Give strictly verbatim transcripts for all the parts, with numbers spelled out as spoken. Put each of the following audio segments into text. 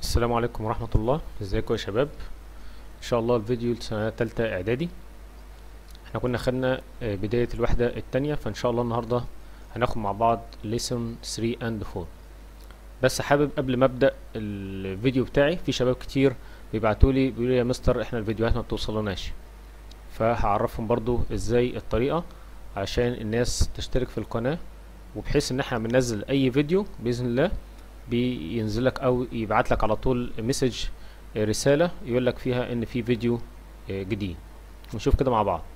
السلام عليكم ورحمة الله. ازيكم يا شباب؟ ان شاء الله الفيديو لسنة تالتة اعدادي. احنا كنا خدنا آه، بداية الوحدة التانية، فان شاء الله النهاردة هناخد مع بعض lesson three and four. بس حابب قبل ما ابدأ الفيديو بتاعي، في شباب كتير بيبعتولي بيقولوا يا مستر احنا الفيديوهات ما بتوصلناش، فهعرفهم برضو ازاي الطريقة عشان الناس تشترك في القناة، وبحيث ان احنا بننزل اي فيديو بإذن الله بينزلك او يبعت لك على طول مسج، رسالة يقول لك فيها ان في فيديو جديد. نشوف كده مع بعض.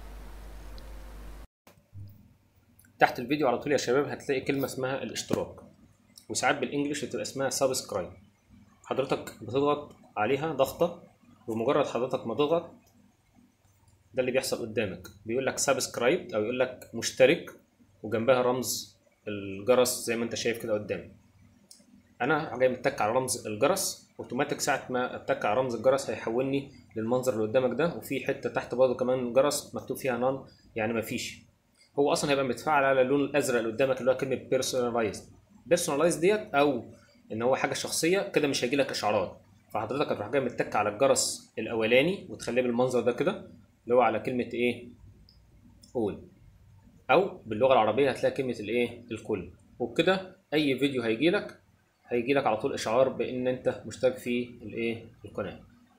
تحت الفيديو على طول يا شباب هتلاقي كلمة اسمها الاشتراك، وساعات بالانجلش بتبقى اسمها سبسكرايب. حضرتك بتضغط عليها ضغطة، ومجرد حضرتك ما تضغط ده اللي بيحصل قدامك، بيقول لك سبسكرايب او يقول لك مشترك، وجنبها رمز الجرس زي ما انت شايف كده قدامك. انا جاي متك على رمز الجرس اوتوماتيك، ساعه ما اتك على رمز الجرس هيحولني للمنظر اللي قدامك ده، وفي حته تحت برضه كمان جرس مكتوب فيها نان، يعني مفيش. هو اصلا هيبقى متفاعل على اللون الازرق اللي قدامك اللي هو كلمه بيرسوناليزد. بيرسوناليزد ديت او ان هو حاجه شخصيه كده، مش هيجي لك اشعارات. فحضرتك هتروح جاي متك على الجرس الاولاني وتخليه بالمنظر ده كده، اللي هو على كلمه ايه؟ قول، او باللغه العربيه هتلاقي كلمه الايه؟ الكل. وبكده اي فيديو هيجي لك هيجي لك على طول اشعار بان انت مشترك في الايه؟ القناه.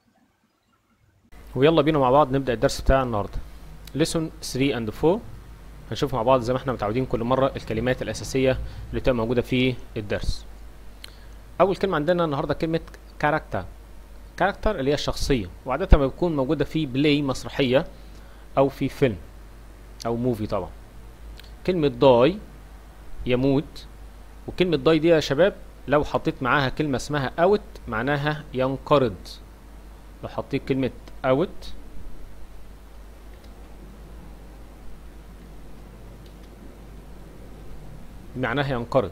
ويلا بينا مع بعض نبدا الدرس بتاع النهارده. lesson three and four هنشوف مع بعض زي ما احنا متعودين كل مره الكلمات الاساسيه اللي تبقى موجوده في الدرس. اول كلمه عندنا النهارده كلمه كاركتر. كاركتر اللي هي الشخصيه، وعاده ما بتكون موجوده في بلاي مسرحيه او في فيلم او موفي طبعا. كلمه داي يموت، وكلمه داي دي يا شباب لو حطيت معاها كلمة اسمها اوت معناها ينقرض. لو حطيت كلمة اوت معناها ينقرض.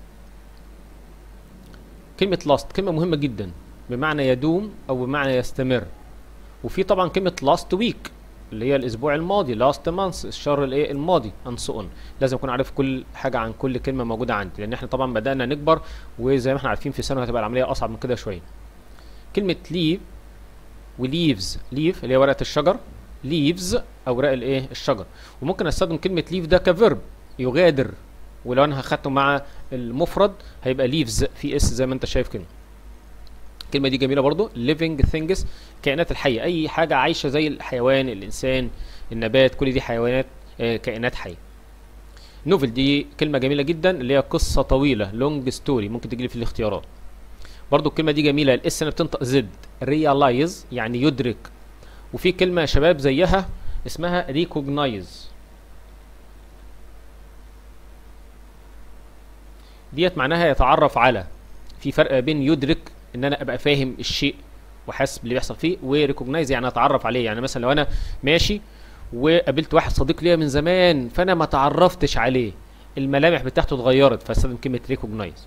كلمة لاست كلمة مهمة جدا، بمعنى يدوم او بمعنى يستمر. وفي طبعا كلمة لاست ويك اللي هي الاسبوع الماضي، لاست مانث الشهر الايه الماضي، and so on. لازم اكون عارف كل حاجة عن كل كلمة موجودة عندي، لان احنا طبعا بدأنا نكبر، وزي ما احنا عارفين في سنة هتبقى العملية اصعب من كده شوية. كلمة ليف وليفز، ليف اللي هي ورقة الشجر، ليفز اوراق الايه؟ الشجر. وممكن استخدم كلمة ليف ده كفيرب يغادر، ولو انا هخدته مع المفرد هيبقى ليفز في اس زي ما انت شايف كده. الكلمة دي جميلة برضو. living things كائنات الحية، اي حاجة عايشة زي الحيوان، الانسان، النبات، كل دي حيوانات آه كائنات حية. نوفل دي كلمة جميلة جدا اللي هي قصة طويلة، لونج ستوري، ممكن تجيلي في الاختيارات. برضو الكلمة دي جميلة، الاس انا بتنطق زد، ريالايز يعني يدرك. وفي كلمة يا شباب زيها اسمها ريكوجنايز، ديت معناها يتعرف على. في فرق بين يدرك ان انا ابقى فاهم الشيء وحاسس باللي بيحصل فيه، وريكوجنايز يعني اتعرف عليه. يعني مثلا لو انا ماشي وقابلت واحد صديق ليا من زمان فانا ما تعرفتش عليه، الملامح بتاعته اتغيرت، فاستخدم كلمة ريكوجنايز.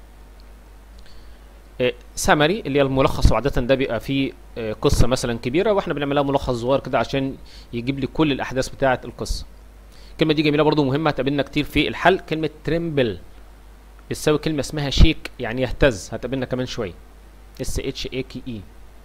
سامري اللي هي الملخص، وعادة ده بيبقى فيه قصة مثلا كبيرة واحنا بنعملها ملخص صغير كده عشان يجيب لي كل الأحداث بتاعة القصة. الكلمة دي جميلة برضو مهمة، هتقابلنا كتير في الحل. كلمة تريمبل بتساوي كلمة اسمها شيك يعني يهتز، هتقابلنا كمان شوية، اس اتش اي كي اي.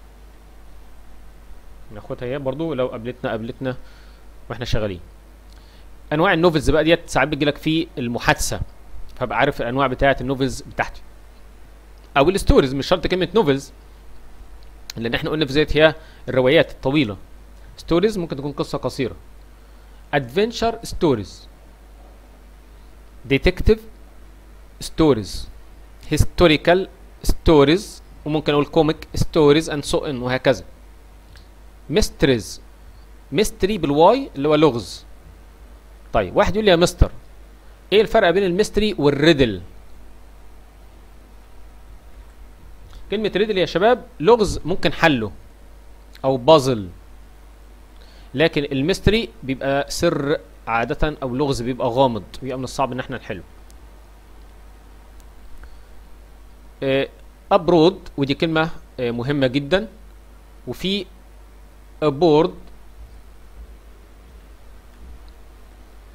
ناخدها هي برضو لو قابلتنا قابلتنا واحنا شغالين. أنواع النوفلز بقى ديت ساعات بتجيلك في المحادثة، فابقى عارف الأنواع بتاعة النوفلز بتاعتي. او الستوريز، مش شرط كلمه نوفلز، لان احنا قلنا في زيت هي الروايات الطويله. ستوريز ممكن تكون قصه قصيره. ادفنتشر ستوريز، ديتكتيف ستوريز، هيستوريكال ستوريز، وممكن اقول كوميك ستوريز اند سو ان، وهكذا. ميستريز، ميستري بالواي اللي هو لغز. طيب واحد يقول لي يا مستر ايه الفرق بين الميستري والريدل؟ كلمة ريدل يا شباب لغز ممكن حله أو بازل، لكن الميستري بيبقى سر عادة، أو لغز بيبقى غامض، بيبقى من الصعب إن احنا نحله. أبرود ودي كلمة مهمة جدا. وفي أبورد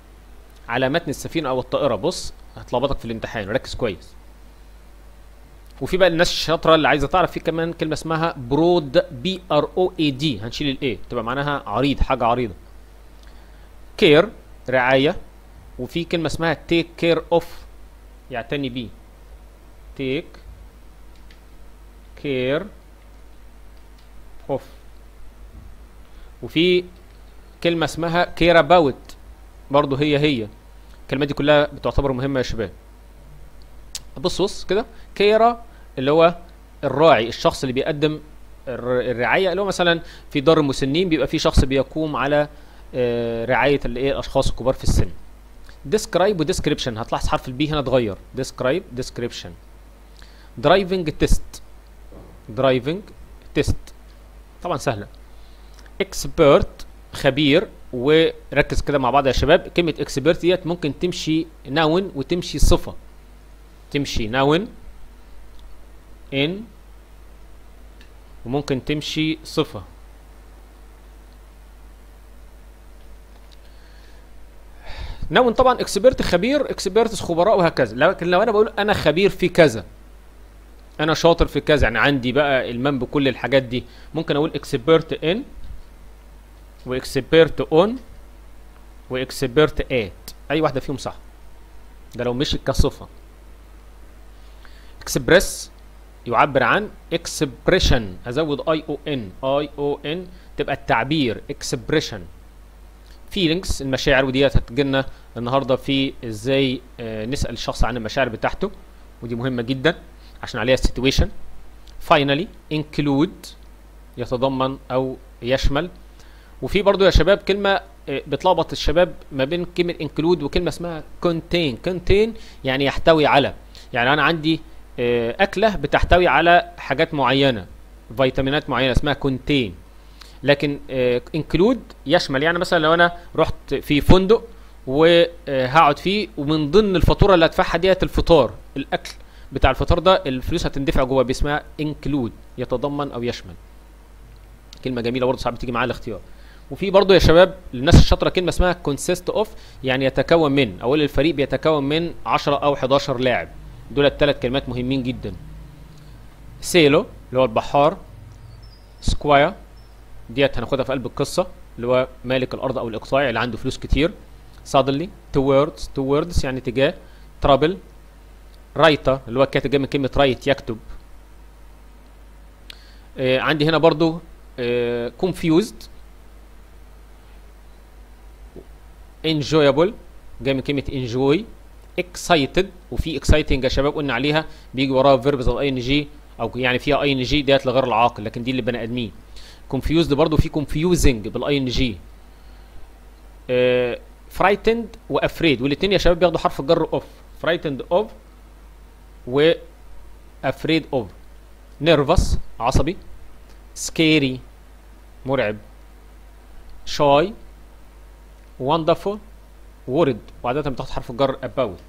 على متن السفينة أو الطائرة. بص هتلخبطك في الامتحان، ركز كويس. وفي بقى الناس الشاطره اللي عايزه تعرف، في كمان كلمه اسمها برود، بي ار او اي دي، هنشيل الاي تبقى معناها عريض، حاجه عريضه. كير رعايه، وفي كلمه اسمها تيك كير اوف، يعتني بيه. تيك كير اوف. وفي كلمه اسمها كير اباوت، برضه هي هي. الكلمات دي كلها بتعتبر مهمه يا شباب. بص بص كده، كيرا اللي هو الراعي، الشخص اللي بيقدم الرعايه، اللي هو مثلا في دار المسنين بيبقى في شخص بيقوم على رعايه الايه الاشخاص الكبار في السن. ديسكرايب وديسكريبشن، هتلاحظ حرف البي هنا اتغير، ديسكرايب ديسكريبشن. درايفنج تيست، درايفنج تيست طبعا سهله. اكسبيرت خبير، وركز كده مع بعض يا شباب، كلمه اكسبيرت ديت ممكن تمشي ناون وتمشي صفه، تمشي ناون ان وممكن تمشي صفه. ناون طبعا اكسبيرت خبير، اكسبيرتس خبراء وهكذا. لكن لو انا بقول انا خبير في كذا، انا شاطر في كذا، يعني عندي بقى المام بكل الحاجات دي، ممكن اقول اكسبيرت ان واكسبيرت اون واكسبيرت ات، اي واحده فيهم صح، ده لو مشي كصفه. اكسبريس يعبر عن، اكسبريشن ازود اي او ان، اي او ان تبقى التعبير، اكسبريشن. فيلينجز المشاعر، وديت هتجيلنا النهارده في ازاي آه نسال الشخص عن المشاعر بتاعته، ودي مهمه جدا عشان عليها السيتويشن. فاينالي انكلود يتضمن او يشمل. وفي برضو يا شباب كلمه آه بتلخبط الشباب ما بين كلمه انكلود وكلمه اسمها كونتين. كونتين يعني يحتوي على، يعني انا عندي آه اكله بتحتوي على حاجات معينه، فيتامينات معينه اسمها كونتين. لكن انكلود آه يشمل، يعني مثلا لو انا رحت في فندق وهقعد فيه، ومن ضمن الفاتوره اللي هدفعها ديت الفطار، الاكل بتاع الفطار ده الفلوس هتندفع جوه، باسمها انكلود، يتضمن او يشمل. كلمه جميله برضه ساعات بتيجي معاها الاختيار. وفي برضه يا شباب للناس الشاطره كلمه اسمها كونسيست اوف، يعني يتكون من، او الفريق بيتكون من عشرة او حداشر لاعب. دول الثلاث كلمات مهمين جدا. سيلو اللي هو البحار. سكواير ديت هناخدها في قلب القصه، اللي هو مالك الارض او الاقطاعي اللي عنده فلوس كتير. suddenly towards towards يعني اتجاه. trouble. writer اللي هو الكاتب، جاي من كلمه write يكتب. آه عندي هنا برضو آه confused. enjoyable جاي من كلمه enjoy. excited، وفي exciting يا شباب قلنا عليها بيجي وراها verb زي الاي ان جي، او يعني فيها اي ان جي ديت لغير العاقل، لكن دي اللي بني ادمين. confused برضو في confusing بالاي ان جي. frightened وافريد، والاثنين يا شباب بياخدوا حرف الجر اوف. frightened of و afraid of. nervous عصبي. scary مرعب. shy. wonderful worried، وعادة بتاخد حرف الجر about.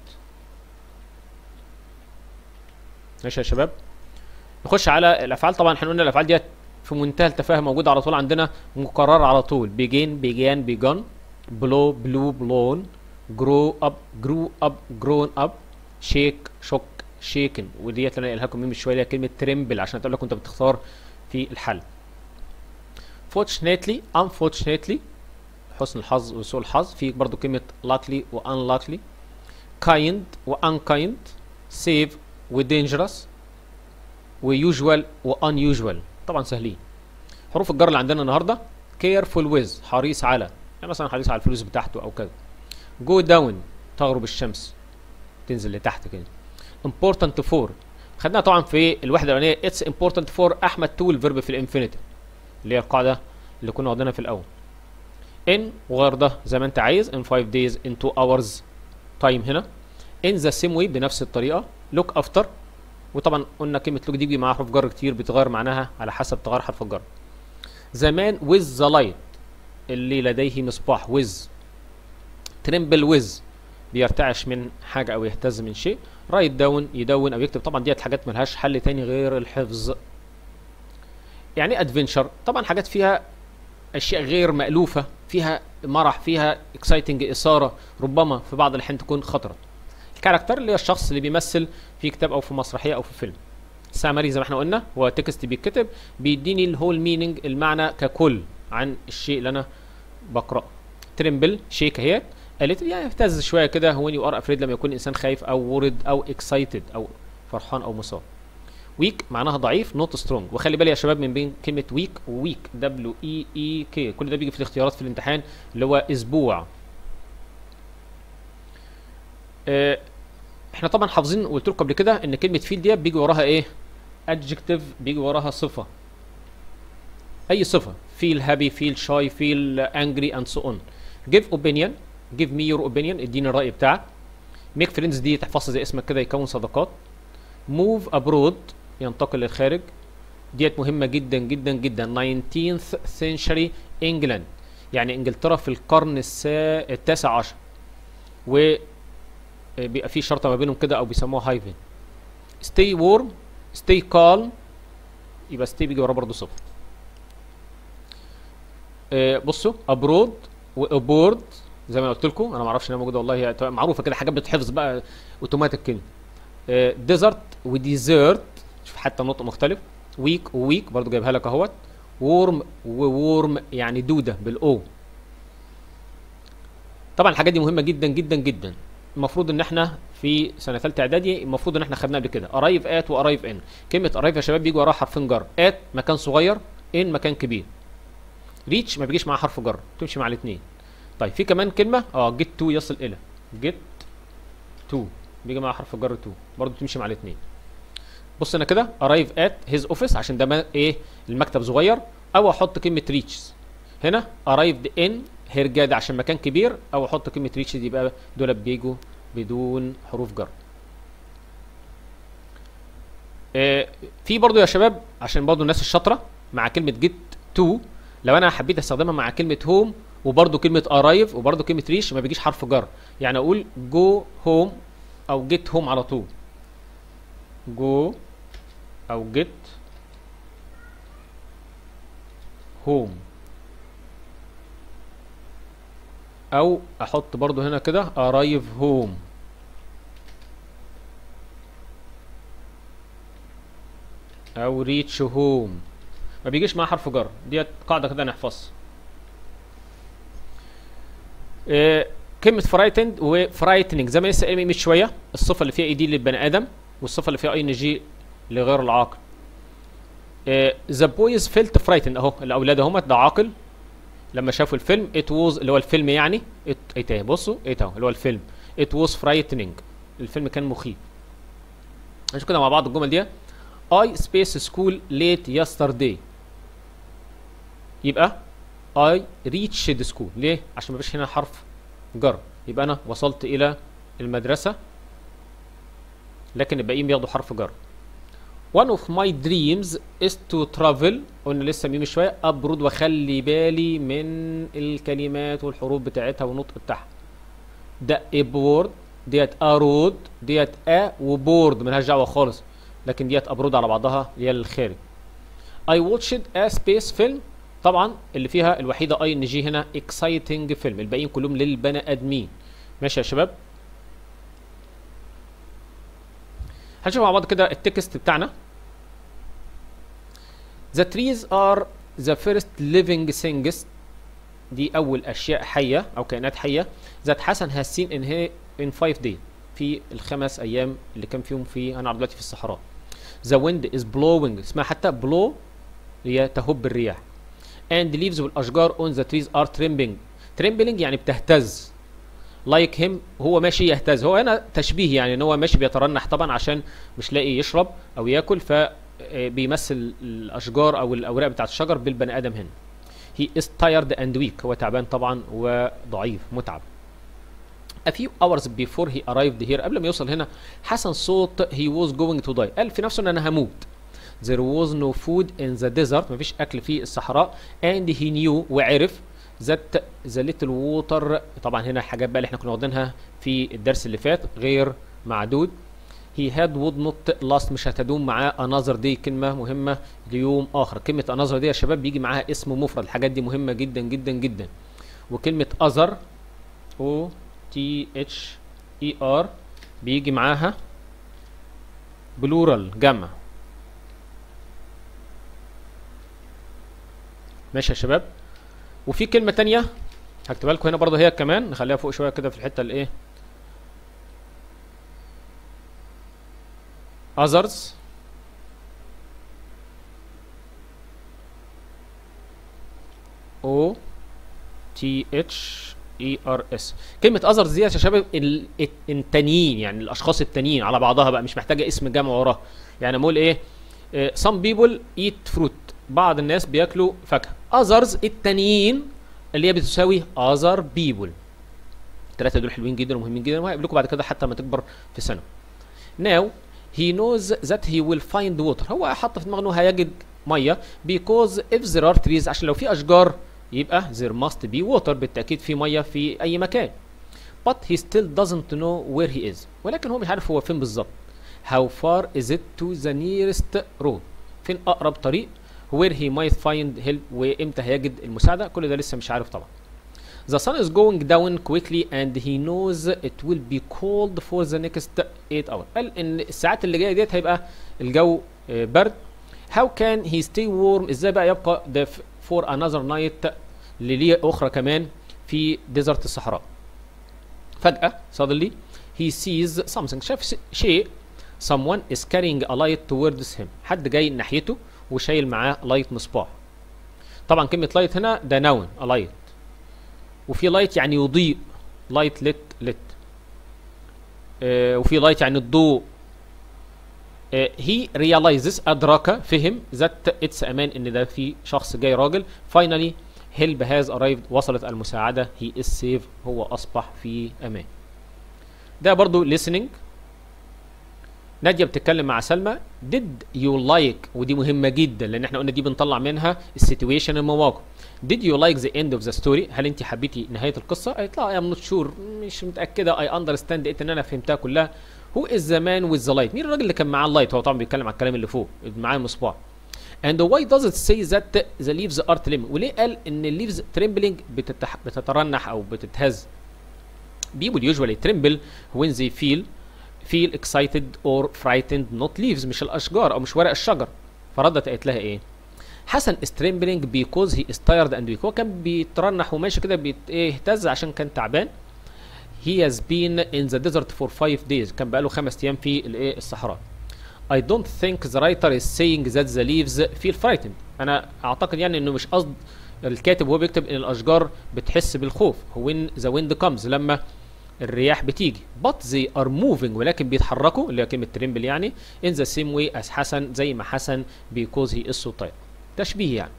ماشي يا شباب، نخش على الافعال. طبعا احنا قلنا الافعال ديت في منتهى التفاهه، موجوده على طول عندنا، مكرره على طول. begin began begun. blow blew blown. grow up grew up grown up. shake shook shaken، وديت اللي انا قايلها لكم من شويه، اللي هي كلمه tremble عشان تقول لك انت بتختار في الحل. fortunately unfortunately حسن الحظ وسوء الحظ. في برضو كلمه luckily و unluckily. kind و unkind. safe و dangerous و usual و unusual، طبعا سهلين. حروف الجر اللي عندنا النهارده careful with حريص على، يعني مثلا حريص على الفلوس بتاعته او كذا. go down تغرب الشمس، تنزل لتحت كده. important for خدناها طبعا في الوحده الاولانيه. it's important for احمد to الفيرب في الانفينيتيف، اللي هي القاعده اللي كنا واخدينها في الاول. in وغير ده زي ما انت عايز. in five days in two hours time هنا. in the same way بنفس الطريقه. look after، وطبعا قلنا كلمه look دي بيجي معاها حرف جر كتير بتغير معناها على حسب تغير حرف الجر. the man with the light اللي لديه مصباح. with. tremble with بيرتعش من حاجه او يهتز من شيء. write down يدون او يكتب، طبعا ديت حاجات ملهاش حل تاني غير الحفظ. يعني ادفنشر طبعا حاجات فيها اشياء غير مألوفه، فيها مرح، فيها اكسايتنج اثاره، ربما في بعض الاحيان تكون خطره. الكاركتر اللي هو الشخص اللي بيمثل في كتاب او في مسرحيه او في فيلم. سامري زي ما احنا قلنا هو تكست بيتكتب بيديني الهول مينينج المعنى ككل عن الشيء اللي انا بقراه. ترمبل شيك اهيت قالت يعني اهتز شويه كده when you are afraid لما يكون الانسان خايف او ورد او اكسايتد او فرحان او مصاب. ويك معناها ضعيف نوت سترونج. وخلي بالي يا شباب من بين كلمه ويك وويك دبليو اي اي كي كل ده بيجي في الاختيارات في الامتحان اللي هو اسبوع. اه احنا طبعا حافظين قلت لكم قبل كده ان كلمه فيل دي بيجي وراها ايه؟ adjective بيجي وراها صفه. اي صفه feel happy feel shy feel angry and so on. give opinion give me your opinion اديني الراي بتاعك. make friends دي تحفظها زي اسمك كده يكون صداقات. move abroad ينتقل للخارج ديت مهمه جدا جدا جدا. nineteenth century England يعني انجلترا في القرن السا... التاسع عشر و بيبقى في شرطه ما بينهم كده او بيسموها هايفن. stay warm stay calm يبقى stay بيجي وراه برضه صفر. آه بصوا abroad وابورد زي ما قلت لكم انا ما اعرفش انها موجوده والله هي معروفه كده حاجات بتحفظ بقى اوتوماتيك كده. آه ديزرت وديزرت شوف حتى النطق مختلف. ويك وويك برضه جايبها لك اهوت. وورم وورم يعني دوده بالاو. طبعا الحاجات دي مهمه جدا جدا جدا. المفروض ان احنا في سنه ثالثه اعدادي المفروض ان احنا خدناها قبل كده ارايف ات وارايف ان. كلمه ارايف يا شباب بيجي وراها حرفين جر. ات مكان صغير ان مكان كبير. ريتش ما بيجيش معاه حرف جر تمشي مع الاثنين. طيب في كمان كلمه اه جيت تو يصل الى جيت تو بيجي معاه حرف جر تو برضه تمشي مع الاثنين. بص انا كده ارايف ات هيز اوفيس عشان ده ايه المكتب صغير او احط كلمه ريتشز. هنا ارايفد ان هيرجاد عشان مكان كبير او احط كلمه ريتشز يبقى دول بيجوا بدون حروف جر. آه في برضو يا شباب عشان برضو الناس الشاطره مع كلمه جيت تو لو انا حبيت استخدمها مع كلمه هوم وبرضو كلمه ارايف وبرضو كلمه ريش ما بيجيش حرف جر. يعني اقول جو هوم او جيت هوم على طول. جو او جيت هوم او احط برضو هنا كده ارايف هوم. او ريتش هوم ما بيجيش معاه حرف جر. ديت قاعده كده نحفظها. إيه كلمه فرايتند وفرايتنينج زي ما لسه قايل من شويه الصفه اللي فيها اي دي للبني ادم والصفه اللي فيها اي ان جي لغير العاقل. ذا بويز فيلت فرايتند اهو الاولاد اهم ده عاقل لما شافوا الفيلم ات ووز اللي هو الفيلم يعني ات ايه اهي بصوا ايه اهو اللي هو الفيلم ات ووز فرايتنينج الفيلم كان مخيف. نشوف كده مع بعض الجمل دي. I space school late yesterday يبقى I reached school ليه؟ عشان مفيش هنا حرف جر يبقى انا وصلت الى المدرسة لكن الباقيين بياخدوا حرف جر. One of my dreams is to travel قلنا لسه ميم شوية abroad وخلي بالي من الكلمات والحروف بتاعتها والنطق بتاعها. ده aboard ديت أرود ديت أ وبورد ملهاش دعوة خالص لكن ديت ابرود على بعضها اللي هي للخارج. I watched a space film طبعا اللي فيها الوحيده اي ان جي هنا exciting فيلم الباقيين كلهم للبني ادمين. ماشي يا شباب هنشوف مع بعض كده التكست بتاعنا. The trees are the first living things دي اول اشياء حيه او كائنات حيه that حسن has seen in here in five days في الخمس ايام اللي كان فيهم في انا دلوقتي في الصحراء. The wind is blowing اسمها حتى blow هي تهب الرياح. And the leaves والاشجار on the trees are trembling trembling يعني بتهتز. like him هو ماشي يهتز. هو هنا تشبيه يعني ان هو ماشي بيترنح طبعا عشان مش لاقي يشرب او ياكل فبيمثل الاشجار او الاوراق بتاعت الشجر بالبني ادم هنا. He is tired and weak هو تعبان طبعا وضعيف متعب. A few hours before he arrived here قبل ما يوصل هنا حسن صوت he was going to die قال في نفسه ان انا هموت. There was no food in the desert مفيش اكل في الصحراء and he knew وعرف that the little water طبعا هنا الحاجات بقى اللي احنا كنا واخدينها في الدرس اللي فات غير معدود. he had would not last مش هتدوم معاه another day كلمة مهمة ليوم آخر. كلمة another day يا شباب بيجي معاها اسم مفرد الحاجات دي مهمة جدا جدا جدا. وكلمة other o t h e r بيجي معاها بلورال جمع ماشي يا شباب. وفي كلمه تانية هكتبها لكم هنا برضه هي كمان، نخليها فوق شويه كده في الحته الايه others. O T H E R S. كلمة others دي يا شباب ال- التانيين، يعني الأشخاص التانيين على بعضها بقى، مش محتاجة اسم جمع وراها. يعني أقول إيه؟ إيه، some people eat fruit. بعض الناس بياكلوا فاكهة. others التانيين اللي هي بتساوي other people. التلاتة دول حلوين جدا ومهمين جدا وهيقابلكم بعد كده حتى لما تكبر في سنة. Now he knows that he will find water. هو حط في دماغه انه هيجد ميه because if there are trees، عشان لو في اشجار يبقى there must be water، بالتاكيد في ميه في اي مكان. But he still doesn't know where he is. ولكن هو مش عارف هو فين بالظبط. How far is it to the nearest road؟ فين اقرب طريق؟ where he might find help، وامتى هيجد المساعده؟ كل ده لسه مش عارف طبعا. The sun is going down quickly and he knows it will be cold for the next eight hours. قال ان الساعات اللي جايه ديت هيبقى الجو آه، برد. How can he stay warm؟ ازاي بقى يبقى ده for another night لليلة اخرى كمان في ديزرت الصحراء. فجأة suddenly he sees something، شاف س- شيء. someone is carrying a light towards him، حد جاي ناحيته وشايل معاه لايت مصباح. طبعا كلمة لايت هنا ده نون a light، وفي لايت يعني يضيء، لايت ليت ليت، وفي لايت يعني الضوء. هي realizes أدرك فهم ذات اتس امان ان ده في شخص جاي راجل. finally help has arrived، وصلت المساعدة. he is safe، هو أصبح في أمان. ده برضو listening. نادية بتتكلم مع سلمى. did you like، ودي مهمة جدا لأن احنا قلنا دي بنطلع منها السيتويشن المواقف. did you like the end of the story؟ هل انت حبيتي نهاية القصة؟ قالت لا I am not sure، مش متأكدة. I understand it، ان انا فهمتها كلها. who is the man with the light؟ مين الراجل اللي كان معاه اللايت؟ هو طبعا بيتكلم على الكلام اللي فوق، معاه المصباح. and why does it say that the leaves are trembling؟ وليه قال ان الليفز trembling بتتح... بتترنح او بتتهز؟ people usually tremble when they feel feel excited or frightened not leaves، مش الاشجار او مش ورق الشجر. فردت قالت لها ايه؟ حسن is trembling because he is tired and weak. هو كان بيترنح وماشي كده بيهتز عشان كان تعبان. he has been in the desert for five days، كان بقاله خمس ايام في الايه الصحراء. I don't think the writer is saying that the leaves feel frightened. انا اعتقد يعني انه مش قصد الكاتب وهو بيكتب ان الاشجار بتحس بالخوف. when the wind comes، لما الرياح بتيجي. but they are moving، ولكن بيتحركوا، اللي هي كلمه ترمبل يعني. in the same way as حسن، زي ما حسن because he is so tired. تشبيه يعني.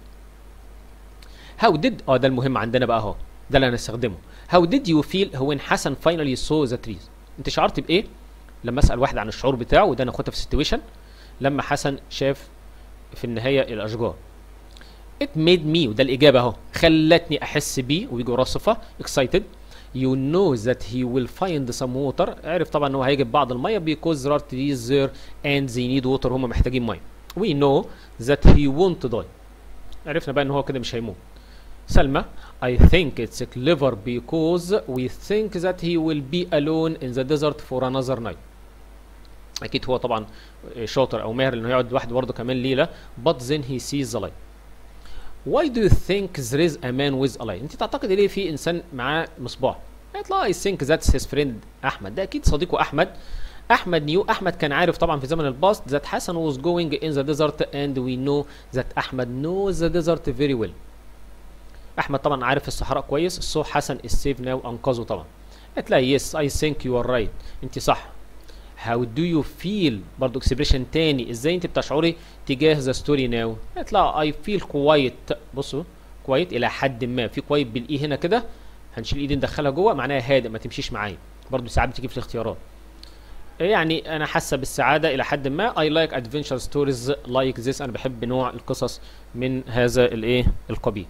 how did، اه ده المهم عندنا بقى اهو، ده اللي هنستخدمه. how did you feel when حسن finally saw the trees؟ انت شعرت بايه لما اسال واحد عن الشعور بتاعه؟ وده ناخدها في السيتويشن. لما حسن شاف في النهايه الاشجار. it made me، وده الاجابه اهو، خلتني احس بيه، ويجي وراه صفه excited. you know that he will find some water، عرف طبعا ان هو هيجيب بعض الميه because there are trees there and they need water، هم محتاجين ميه. we know that he won't die، عرفنا بقى ان هو كده مش هيموت. سلمى I think it's clever because we think that he will be alone in the desert for another night. اكيد هو طبعا شاطر او ماهر انه يقعد لوحده برضه كمان ليله. but then he sees the light. why do you think there is a man with a light؟ انت تعتقد ليه في انسان معاه مصباح؟ قالت لا I think that's his friend احمد، ده اكيد صديقه احمد. احمد نيو، احمد كان عارف طبعا في زمن الباست that حسن was going in the desert and we know that احمد knows the desert very well. احمد طبعا عارف الصحراء كويس. so حسن is safe now، انقذه طبعا. قالت لها yes I think you are right، انت صح. how do you feel، برضو اكسبريشن تاني، ازاي انت بتشعري تجاه the story now؟ قالت لها I feel quiet. بصوا quiet الى حد ما، في quiet بالاي هنا كده، هنشيل ايدي ندخلها جوه، معناها هادئ ما تمشيش معايا. برضو ساعات بتيجي في الاختيارات. يعني انا حاسه بالسعاده الى حد ما. I like adventure stories like this، انا بحب نوع القصص من هذا الايه القبيل.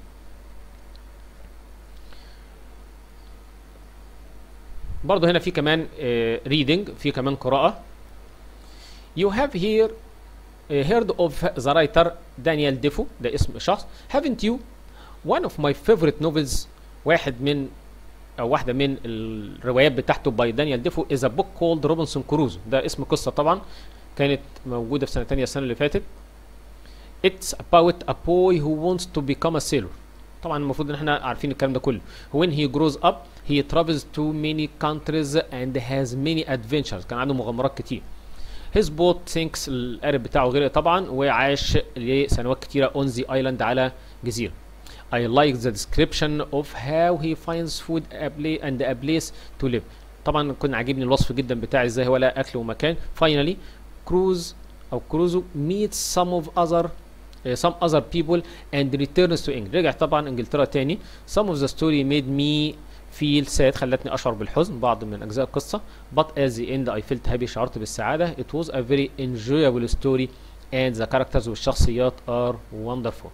برضه هنا في كمان uh, reading، في كمان قراءة. You have here uh, heard of the writer دانيال ديفو، ده اسم شخص. haven't you؟ one of my favorite novels، واحد من أو واحدة من الروايات بتاعته باي دانيال ديفو is a book called روبنسون كروزو، ده اسم قصة طبعا كانت موجودة في سنة تانية السنة اللي فاتت. It's about a boy who wants to become a sailor. طبعا المفروض ان احنا عارفين الكلام ده كله. when he grows up he travels to many countries and has many adventures. كان عنده مغامرات كتير. his boat sinks. القارب بتاعه غرق طبعا وعاش لسنوات كتيره on the island على جزيره. I like the description of how he finds food and a place to live. طبعا كان عاجبني الوصف جدا بتاع ازاي هو لقى اكل ومكان. finally كروز او كروزو meets some of other uh, some other people and returns to England. رجع طبعا انجلترا تاني. some of the story made me feel sad. خلتني اشعر بالحزن بعض من اجزاء القصه. but at the end I felt happy. شعرت بالسعاده. it was a very enjoyable story and the characters والشخصيات are wonderful.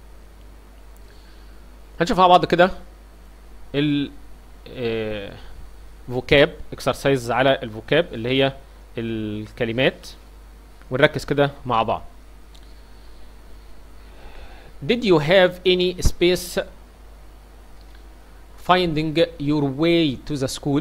هنشوف مع بعض كده ال فوكاب اكسرسايز على الفوكاب اللي هي الكلمات ونركز كده مع بعض. Did you have any space finding your way to the school؟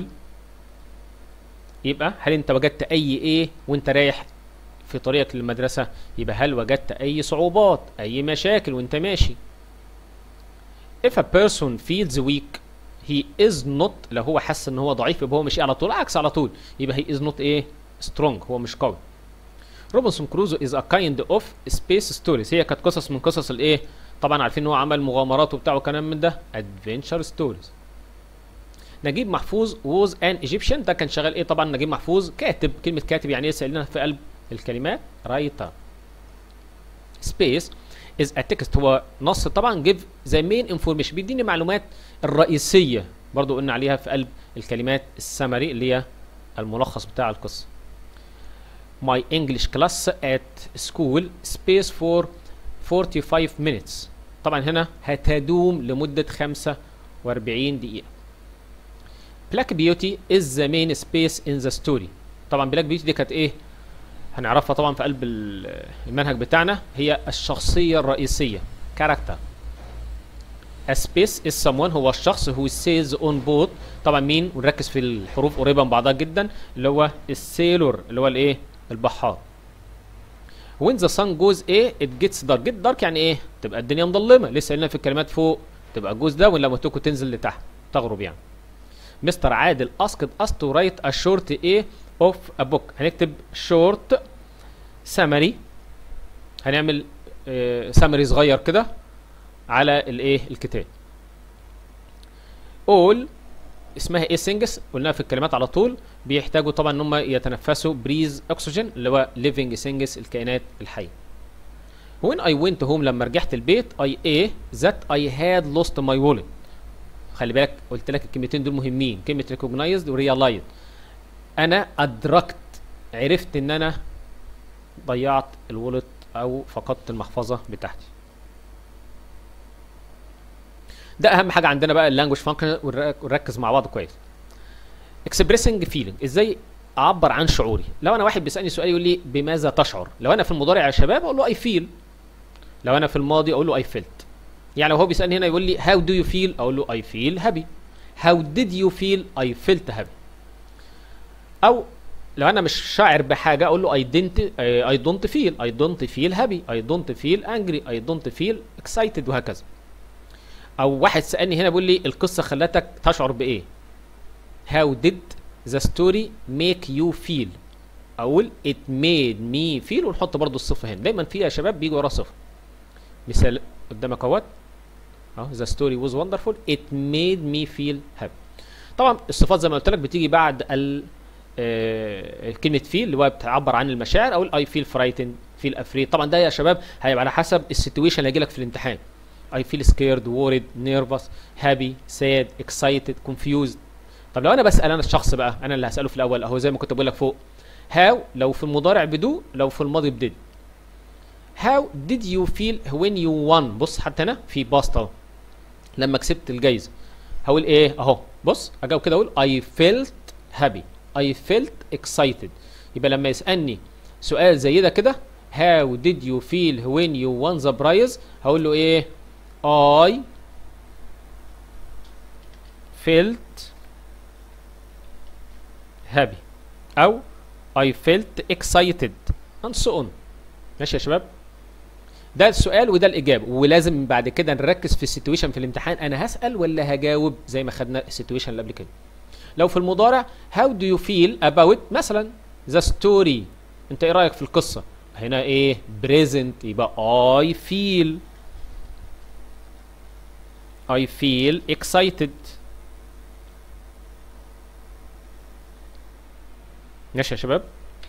يبقى هل انت وجدت اي ايه وانت رايح في طريقك للمدرسة؟ يبقى هل وجدت اي صعوبات اي مشاكل وانت ماشي؟ If a person feels weak he is not. لو هو حس ان هو ضعيف يبقى هو مش على طول عكس على طول يبقى he is not ايه strong. هو مش قوي. روبنسون كروزو is a kind of space stories. هي كانت قصص من قصص الايه؟ طبعا عارفين ان هو عمل مغامرات وبتاع وكلام من ده adventure stories. نجيب محفوظ was an Egyptian. ده كان شغال ايه؟ طبعا نجيب محفوظ كاتب. كلمة كاتب يعني ايه؟ سألنا في قلب الكلمات writer. space is a text. هو نص طبعا. give the main information. بيديني معلومات الرئيسية برضو قلنا عليها في قلب الكلمات السمري اللي هي الملخص بتاع القصة. My English class at school space for forty-five minutes. طبعا هنا هتدوم لمدة خمسة وأربعين دقيقة. Black Beauty is the main space in the story. طبعا Black Beauty دي كانت ايه؟ هنعرفها طبعا في قلب المنهج بتاعنا. هي الشخصية الرئيسية character. A space is someone. هو الشخص who sails on boat. طبعا مين؟ ونركز في الحروف قريبة من بعضها جدا اللي هو السيلور اللي هو الايه؟ البحار. When the sun goes ايه؟ it gets dark. get dark يعني ايه؟ تبقى الدنيا مظلمة. لسه قلنا في الكلمات فوق تبقى جوز ده ولما تكون تنزل لتحت تغرب يعني. مستر عادل asked us to write a short ايه of a book. هنكتب short summary. هنعمل اه summary صغير كده على الايه الكتاب. all اسمها ايه things قلناها في الكلمات على طول. بيحتاجوا طبعا ان هم يتنفسوا بريز اكسجين اللي هو living things الكائنات الحيه. when I went home لما رجعت البيت I a that I had lost my wallet. خلي بالك قلت لك الكلمتين دول مهمين. كلمه recognized و realized. انا ادركت عرفت ان انا ضيعت الولت او فقدت المحفظه بتاعتي. ده اهم حاجه عندنا بقى اللانجوج فانكشن ونركز مع بعض كويس. اكسبريسنج فيلينج. ازاي اعبر عن شعوري؟ لو انا واحد بيسالني سؤال يقول لي بماذا تشعر؟ لو انا في المضارع يا شباب اقول له اي فيل. لو انا في الماضي اقول له اي فيلت. يعني لو هو بيسالني هنا يقول لي هاو دو يو فيل اقول له اي فيل هابي. هاو ديد يو فيل اي فيلت هابي. او لو انا مش شاعر بحاجه اقول له اي دونت اي دونت فيل اي دونت فيل هابي اي دونت فيل انجري اي دونت فيل اكسايتد وهكذا. او واحد سالني هنا بيقول لي القصه خلتك تشعر بايه؟ how did the story make you feel؟ اقول it made me feel ونحط برضو الصفه هنا. دايما في يا شباب بيجي وراه صفه. مثال قدامك اهوت اهو the story was wonderful it made me feel happy. طبعا الصفات زي ما قلت لك بتيجي بعد ال آه كلمه فيل اللي هو بتعبر عن المشاعر. اقول I feel frightened feel afraid. طبعا ده يا شباب هيبقى على حسب السيتويشن اللي هيجي لك في الامتحان. I feel scared worried nervous happy sad excited confused. طب لو انا بسال انا الشخص بقى انا اللي هساله في الاول اهو زي ما كنت بقول لك فوق. how لو في المضارع بدو لو في الماضي بدid. how did you feel when you won؟ بص حتى هنا في باست اهو لما كسبت الجايزه. هقول ايه اهو بص اجاوب كده اقول I felt happy I felt excited. يبقى لما يسالني سؤال زي ده كده how did you feel when you won the prize هقول له ايه I felt happy او I felt excited and so on. ماشي يا شباب. ده السؤال وده الاجابه، ولازم بعد كده نركز في السيتويشن في الامتحان، انا هسال ولا هجاوب زي ما خدنا السيتويشن اللي قبل كده. لو في المضارع how do you feel about مثلا the story، انت ايه رايك في القصه؟ هنا ايه present، يبقى I feel I feel excited. ماشي يا شباب.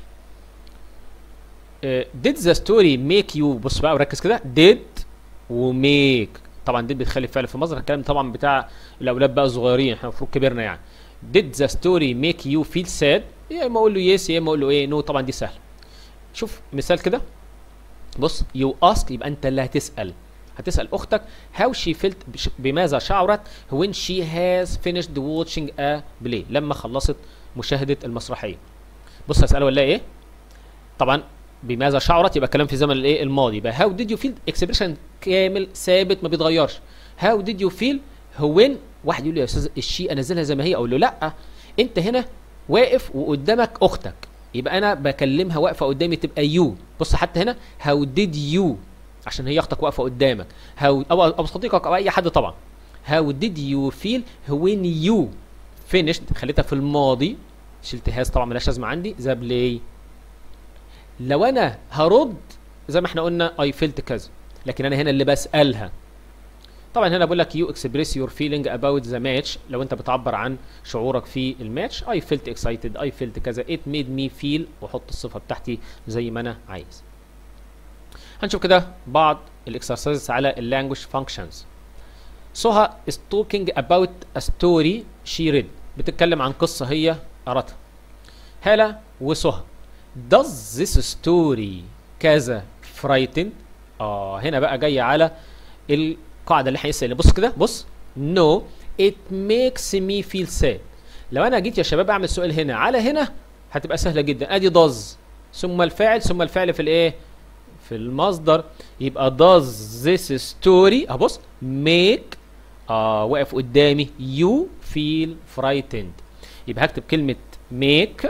uh, did the story make you، بص بقى وركز كده، did وميك، طبعا did بتخلي فعل في مصدر، الكلام طبعا بتاع الاولاد بقى الصغيرين، احنا المفروض كبرنا يعني. did the story make you feel sad، يا اما اقول له يس يا اما اقول له ايه نو، طبعا دي سهله. شوف مثال كده، بص you ask يبقى انت اللي هتسال، هتسال اختك how she felt، بماذا شعرت when she has finished watching a play، لما خلصت مشاهده المسرحيه. بص هسالها ولا ايه؟ طبعا بماذا شعرت يبقى كلام في زمن الايه الماضي، يبقى how did you feel اكسبريشن كامل ثابت ما بيتغيرش. how did you feel when، واحد يقول لي يا استاذ الشيء انزلها زي ما هي، اقول له لا، انت هنا واقف وقدامك اختك، يبقى انا بكلمها واقفه قدامي تبقى يو. بص حتى هنا how did you، عشان هي اختك واقفه قدامك، how او او صديقك او اي حد طبعا. how did you feel when you finished، خليتها في الماضي، شلت هاز طبعا ملهاش لازمه عندي، ذا بلاي. لو انا هرد زي ما احنا قلنا I felt كذا، لكن انا هنا اللي بسالها. طبعا هنا بقول لك you express your feeling about the match، لو انت بتعبر عن شعورك في الماتش، I felt excited I felt كذا it made me feel، واحط الصفه بتاعتي زي ما انا عايز. هنشوف كده بعض الاكسرسايزز على اللانجوج فانكشنز. سهى is talking about a story she read، بتتكلم عن قصه هي قرأتها. هالة وسهى does this story كذا frightened، اه هنا بقى جايه على القاعده اللي احنا لسه، بص كده بص no it makes me feel sad. لو انا جيت يا شباب اعمل سؤال هنا على هنا هتبقى سهله جدا، ادي does ثم الفاعل ثم الفعل في الايه في المصدر، يبقى does this story ابص make اه واقف قدامي you feel frightened، يبقى هكتب كلمه make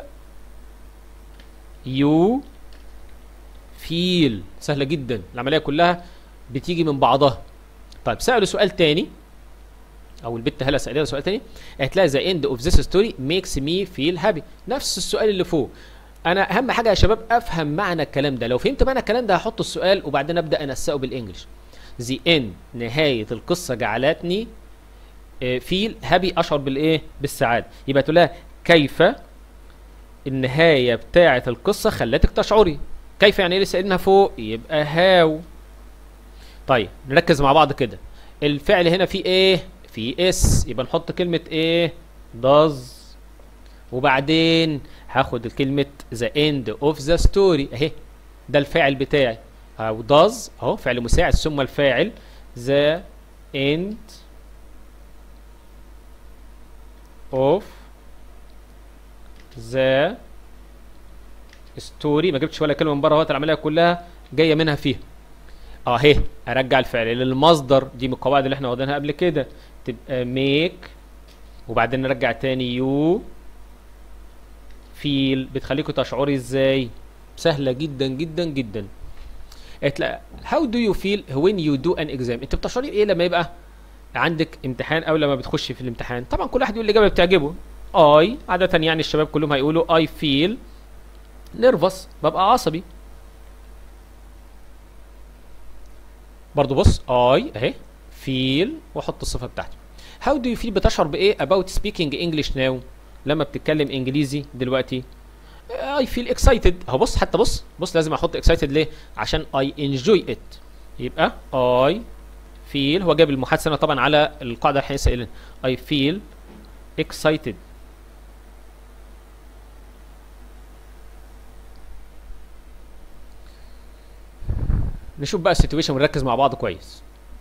you feel، سهله جدا، العمليه كلها بتيجي من بعضها. طيب سألوا سؤال تاني، او البت هلا سألها سؤال تاني، هتلاقي the end of this story makes me feel happy، نفس السؤال اللي فوق. انا اهم حاجه يا شباب افهم معنى الكلام ده، لو فهمت معنى الكلام ده هحط السؤال وبعدين ابدا انسقه بالانجلش. the end نهايه القصه جعلتني فيل هابي، اشعر بالايه بالسعاده، يبقى تقول لها كيف النهايه بتاعه القصه خلتك تشعري. كيف يعني ايه اللي سألنا فوق؟ يبقى هاو. طيب نركز مع بعض كده، الفعل هنا فيه ايه؟ فيه اس، يبقى نحط كلمه ايه؟ does، وبعدين هاخد كلمه the end of the story اهي، ده الفاعل بتاعي، او does اهو فعل مساعد ثم الفاعل the end of the story، ما جبتش ولا كلمه من بره اهوت، العمليه كلها جايه منها فيها اهي. ارجع الفعل للمصدر، دي من القواعد اللي احنا واخدينها قبل كده، تبقى make وبعدين نرجع تاني you feel. بتخليكوا تشعري ازاي؟ سهله جدا جدا جدا. هتلاقي how do you feel when you do an exam، انت بتشعري ايه لما يبقى عندك امتحان او لما بتخش في الامتحان؟ طبعا كل واحد يقول الاجابه بتعجبه. I عاده يعني الشباب كلهم هيقولوا I feel nervous، ببقى عصبي. برضو بص I اهي feel واحط الصفه بتاعتي. how do you feel بتشعر بايه about speaking English now، لما بتتكلم انجليزي دلوقتي؟ I feel excited اهو، بص حتى بص بص لازم احط excited ليه؟ عشان I enjoy it، يبقى I feel، هو جاب المحادثه طبعا على القاعده اللي احنا لسه قايلينها، I feel excited. نشوف بقى السيتويشن ونركز مع بعض كويس.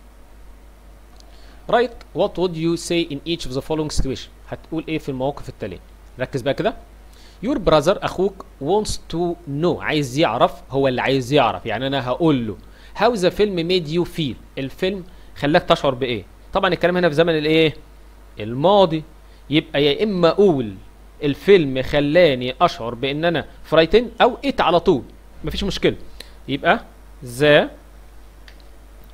Write what would you say in each of the following situation، هتقول ايه في المواقف التالية. ركز بقى كده. Your brother اخوك wants to know، عايز يعرف، هو اللي عايز يعرف، يعني انا هقول له how the film made you feel، الفيلم خلاك تشعر بايه. طبعا الكلام هنا في زمن الايه الماضي، يبقى يا اما اقول الفيلم خلاني اشعر بان انا frightened او it على طول، مفيش مشكله، يبقى the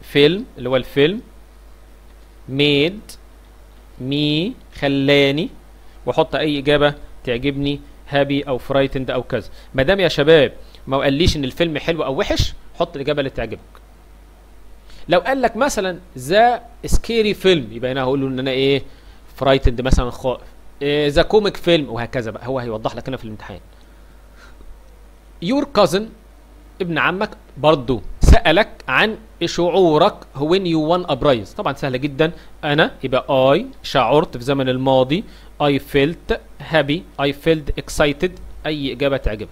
فيلم اللي هو الفيلم made me خلاني، واحط اي اجابه تعجبني happy او frightened او كذا. ما دام يا شباب ما قاليش ان الفيلم حلو او وحش حط الاجابه اللي تعجبك. لو قال لك مثلا ذا سكيري فيلم يبقى انا هقول له ان انا ايه frightened مثلا خائف. ذا كوميك فيلم وهكذا بقى، هو هيوضح لك هنا في الامتحان. your cousin ابن عمك برضو سألك عن شعورك when you won a prize. طبعا سهلة جدا، أنا يبقى I شعرت في زمن الماضي I felt happy I felt excited، أي إجابة تعجبك.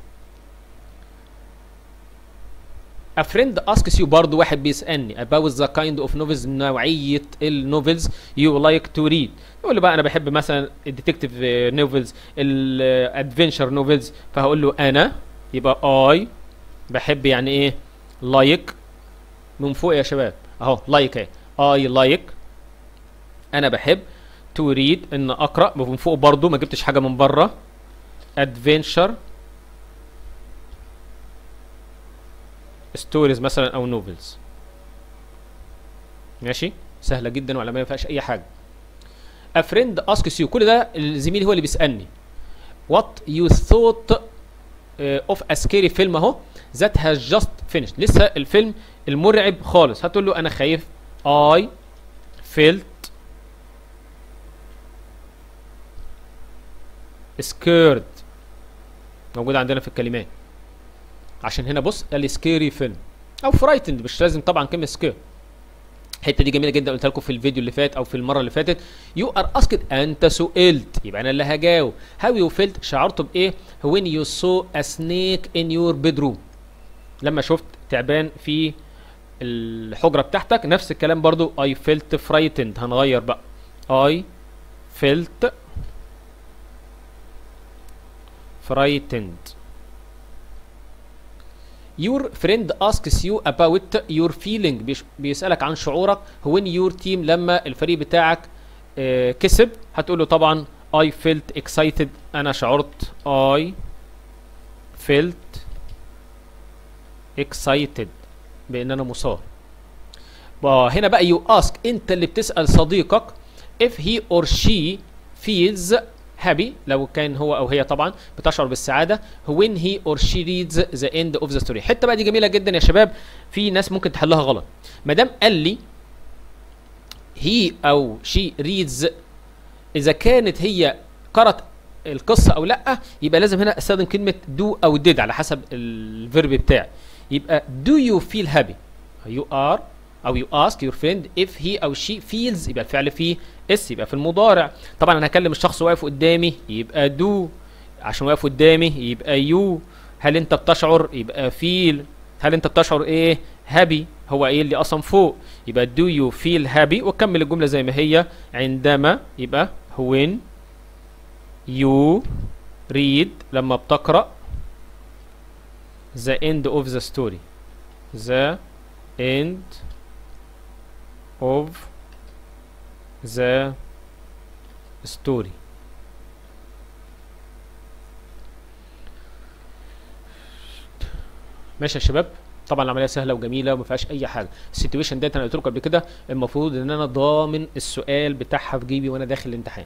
A friend asks you برضو واحد بيسألني about the kind of novels نوعية النوفلز you like to read. يقول لي بقى أنا بحب مثلا الديتكتيف نوفلز الادفنشر نوفلز، فهقول له أنا يبقى I بحب يعني ايه لايك like. من فوق يا شباب اهو لايك اهي اي لايك انا بحب تو ريد ان اقرا، من فوق برضو ما جبتش حاجه من بره ادفنشر ستوريز مثلا او نوفلز. ماشي سهله جدا وعلى ما فيهاش اي حاجه. A friend asks you كل ده الزميل هو اللي بيسالني what you thought uh, of a scary film اهو that has just finished، لسه الفيلم المرعب خالص. هتقول له انا خايف I felt scared، موجود عندنا في الكلمات. عشان هنا بص قال لي scary film او frightened، مش لازم طبعا كلمه scare. الحته دي جميله جدا، قلتها لكم في الفيديو اللي فات او في المره اللي فاتت. يو ار اسكت انت سئلت، يبقى انا اللي هجاوب. هاو يو فيلت شعرت بايه؟ when you saw a snake in your bedroom، لما شفت تعبان في الحجره بتاعتك. نفس الكلام برضو I felt frightened، هنغير بقى I felt frightened. Your friend asks you about your feeling، بيسألك عن شعورك when your team لما الفريق بتاعك اه كسب. هتقول له طبعا I felt excited، أنا شعرت I felt excited بأن أنا مثار. هنا بقى you ask، أنت اللي بتسأل صديقك if he or she feels happy، لو كان هو او هي طبعا بتشعر بالسعاده when he or she reads the end of the story. الحته بقى دي جميله جدا يا شباب، في ناس ممكن تحلها غلط. ما دام قال لي he او she reads، اذا كانت هي قرأت القصه او لا، يبقى لازم هنا استخدم كلمه do او did على حسب الفيرب بتاعي. يبقى do you feel happy، you are او you ask your friend if he او she feels، يبقى الفعل فيه اس، يبقى في المضارع. طبعا انا هكلم الشخص واقف قدامي يبقى do، عشان واقف قدامي يبقى you. هل انت بتشعر يبقى feel. هل انت بتشعر ايه happy، هو ايه اللي اصلا فوق، يبقى do you feel happy، وكمل الجمله زي ما هي عندما، يبقى when you read لما بتقرأ the end of the story the end of the story. ماشي يا شباب، طبعا العمليه سهله وجميله وما فيهاش اي حاجه. السيتويشن ديت انا قلت لكم قبل كده المفروض ان انا ضامن السؤال بتاعها في جيبي وانا داخل الامتحان.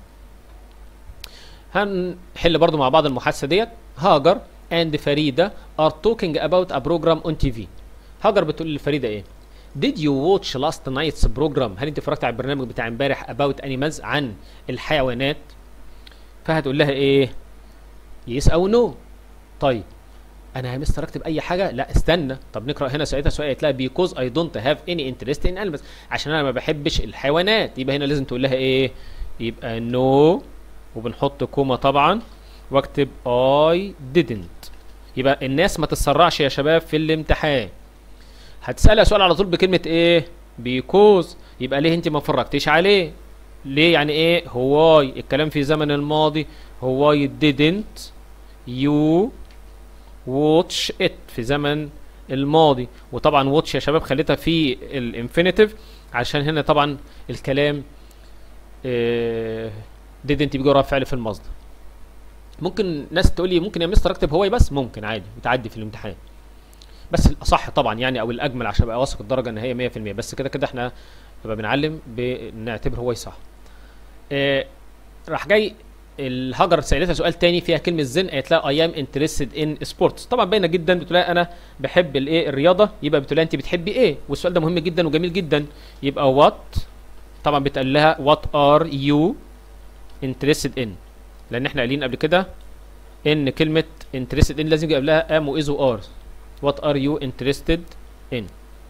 هنحل برضو مع بعض المحادثه ديت. هاجر and فريده are talking about a program on تي في. هاجر بتقول لفريده ايه؟ Did you watch last night's program؟ هل انت اتفرجت على البرنامج بتاع امبارح about animals عن الحيوانات؟ فهتقول لها ايه؟ yes او no. طيب انا يا مستر اكتب اي حاجه؟ لا استنى، طب نقرا هنا ساعتها سؤال هتلاقي because I don't have any interest in animals، عشان انا ما بحبش الحيوانات. يبقى هنا لازم تقول لها ايه؟ يبقى no وبنحط كوما طبعا واكتب I didn't. يبقى الناس ما تتسرعش يا شباب في الامتحان. هتسألها سؤال على طول بكلمة ايه؟ بيكوز. يبقى ليه انت ما فرجتيش عليه؟ ليه يعني ايه؟ هواي الكلام في زمن الماضي، هواي didn't you watch it في زمن الماضي. وطبعا watch يا شباب خليتها في الانفينيتيف عشان هنا طبعا الكلام اه didn't بيجي وراها فعل في المصدر. ممكن ناس تقول لي ممكن يا مستر اكتب هواي بس، ممكن عادي بتعدي في الامتحان. بس الاصح طبعا يعني او الاجمل عشان ابقى واثق الدرجه ان هي مية في المية، بس كده كده احنا نبقى بنعلم بنعتبر هو صح. آه راح جاي الهجر سالتها سؤال تاني فيها كلمه زن، قالت لها اي ام انترستد ان سبورتس. طبعا باينه جدا، بتقول لها انا بحب الايه الرياضه، يبقى بتقول لها انت بتحبي ايه، والسؤال ده مهم جدا وجميل جدا. يبقى وات، طبعا بتقال لها وات ار يو انترستد ان، لان احنا قايلين قبل كده ان كلمه انترستد ان لازم يجي قبلها ام واز وار. وات ار يو انترستد ان.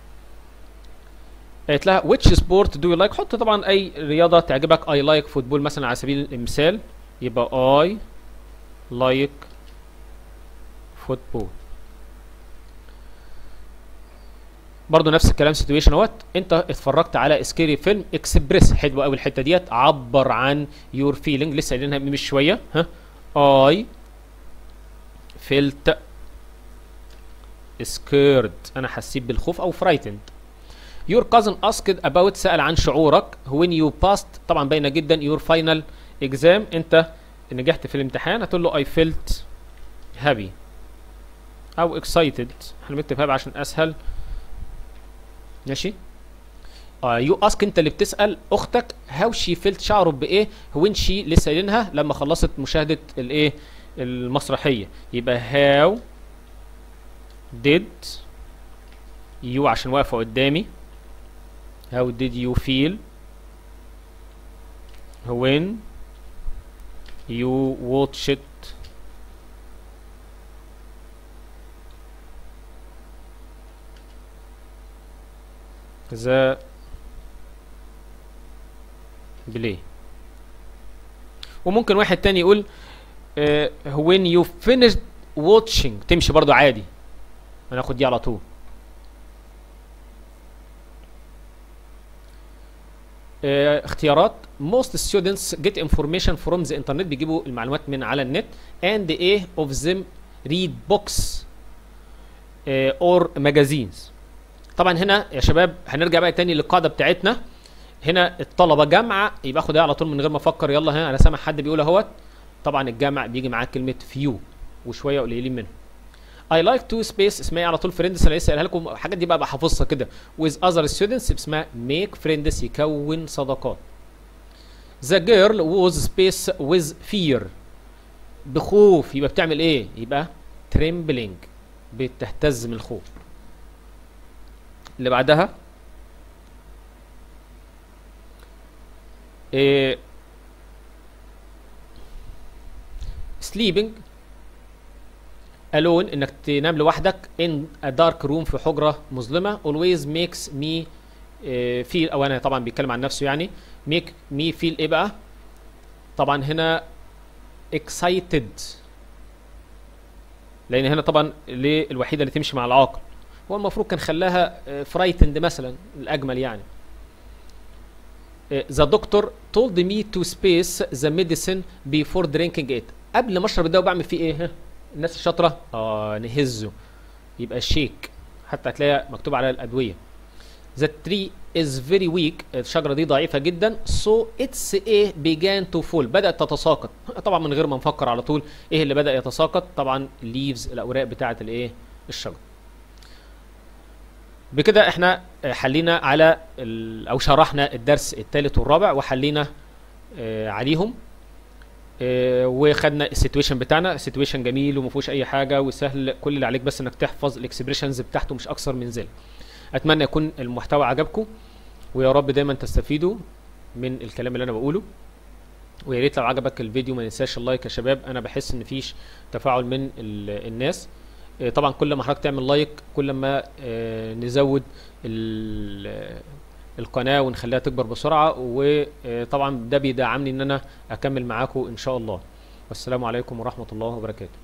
قالت لها which sport do you like، حط طبعا اي رياضه تعجبك. I like football مثلا على سبيل المثال، يبقى I like football. برضو نفس الكلام situation اهوت، انت اتفرجت على سكيري فيلم اكسبريس، حلوه قوي الحته ديت، عبر عن your feeling، لسه قايلينها من شويه. ها I felt scared، انا حسيت بالخوف او frightened. Your cousin asked about، سأل عن شعورك when you passed، طبعا باينه جدا your final exam، انت نجحت في الامتحان، هتقول له I felt happy او excited، احنا بنكتب happy عشان اسهل. ماشي. آه يو اسك، انت اللي بتسأل اختك how she felt، شعره بايه when she، لسه قايلينها لما خلصت مشاهده الايه المسرحيه، يبقى how did you عشان واقفه قدامي. How did you feel when you watched the play؟ وممكن واحد تاني يقول uh, when you finished watching، تمشي برضو عادي، هناخد دي على طول. اه اختيارات most students get information from the internet، بيجيبوا المعلومات من على النت. and ايه of them read books اه or magazines. طبعا هنا يا شباب هنرجع بقى تاني للقاعده بتاعتنا، هنا الطلبه جامعه، يبقى اخد ايه على طول من غير ما افكر. يلا ها، انا سامع حد بيقول اهوت، طبعا الجامع بيجي معاه كلمه few وشويه قليلين منهم. I like to space اسمها على طول friends، انا لسه قايلها لكم الحاجات دي بقى بحفظها كده. with other students اسمها make friends، يكون صداقات. the girl was space with fear، بخوف، يبقى بتعمل ايه؟ يبقى trembling، بتهتز من الخوف. اللي بعدها إيه sleeping alone، انك تنام لوحدك in a dark room، في حجرة مظلمة. always makes me uh, feel، او انا طبعا بيتكلم عن نفسه يعني، make me feel ايه بقى؟ طبعا هنا excited، لان هنا طبعا ليه الوحيدة اللي تمشي مع العاقل، هو المفروض كان خلاها uh, frightened مثلا الاجمل يعني. uh, the doctor told me to space the medicine before drinking it، قبل ما اشرب الدواء بعمل فيه ايه؟ الناس الشاطره اه نهزه، يبقى شيك، حتى هتلاقيها مكتوب على الادويه. The tree is very weak، الشجره دي ضعيفه جدا. so it's a began to fall، بدات تتساقط. طبعا من غير ما نفكر على طول ايه اللي بدا يتساقط؟ طبعا leaves، الاوراق بتاعه الايه الشجره. بكده احنا حلينا على او شرحنا الدرس الثالث والرابع وحلينا آه عليهم، آه وخدنا السيتويشن بتاعنا. السيتويشن جميل وما فيهوش اي حاجه وسهل، كل اللي عليك بس انك تحفظ الاكسبريشنز بتاعته، مش اكثر من ذلك. اتمنى يكون المحتوى عجبكم، ويا رب دايما تستفيدوا من الكلام اللي انا بقوله. ويا ريت لو عجبك الفيديو ما ننساش اللايك يا شباب، انا بحس ان مفيش تفاعل من الناس. آه طبعا كل ما حضرتك تعمل لايك كل ما آه نزود القناه ونخليها تكبر بسرعه، وطبعا ده بيدعمني ان انا اكمل معاكم ان شاء الله. والسلام عليكم ورحمه الله وبركاته.